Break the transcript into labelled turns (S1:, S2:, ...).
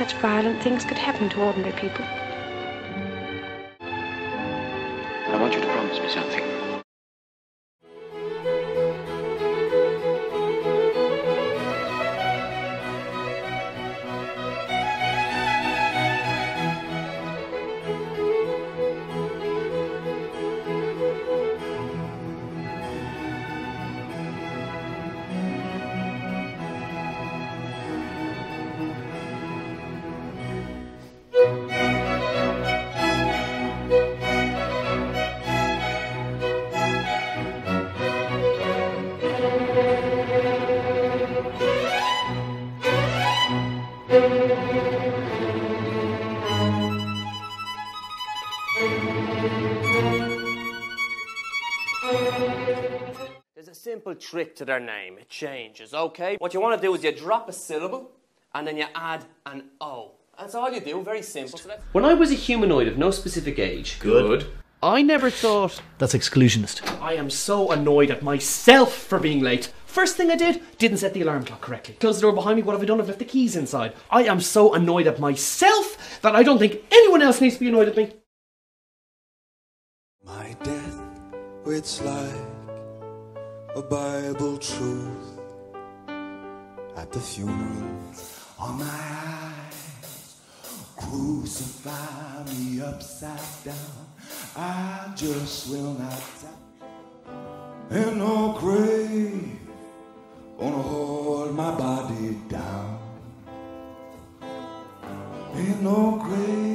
S1: such violent things could happen to ordinary people.
S2: I want you to promise me something.
S3: There's a simple trick to their name. It changes, okay? What you want to do is you drop a syllable and then you add an O. That's all you do, very simple. When I was a humanoid of no specific age...
S4: Good.
S3: I never thought...
S4: That's exclusionist.
S3: I am so annoyed at myself for being late. First thing I did, didn't set the alarm clock correctly. Close the door behind me, what have I done? I've left the keys inside. I am so annoyed at myself that I don't think anyone else needs to be annoyed at me.
S5: My death, it's like a Bible truth. At the funeral, on my eyes, crucify me upside down. I just will not die. And no grave gonna hold my body down. Ain't no grave